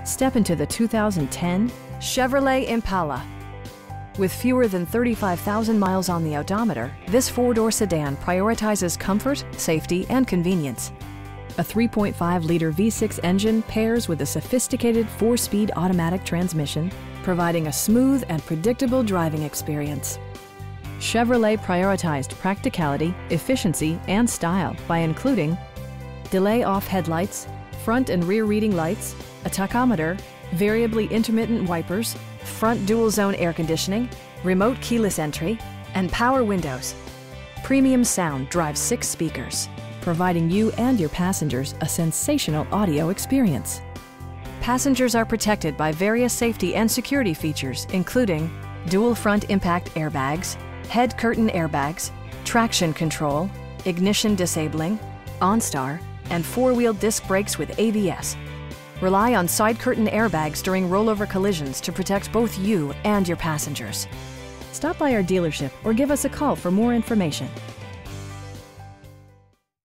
Step into the 2010 Chevrolet Impala. With fewer than 35,000 miles on the odometer, this four-door sedan prioritizes comfort, safety, and convenience. A 3.5-liter V6 engine pairs with a sophisticated 4-speed automatic transmission, providing a smooth and predictable driving experience. Chevrolet prioritized practicality, efficiency, and style by including delay-off headlights, front and rear reading lights, a tachometer, variably intermittent wipers, front dual-zone air conditioning, remote keyless entry, and power windows. Premium sound drives 6 speakers, providing you and your passengers a sensational audio experience. Passengers are protected by various safety and security features, including dual front impact airbags, head curtain airbags, traction control, ignition disabling, OnStar, and 4-wheel disc brakes with ABS. Rely on side curtain airbags during rollover collisions to protect both you and your passengers. Stop by our dealership or give us a call for more information.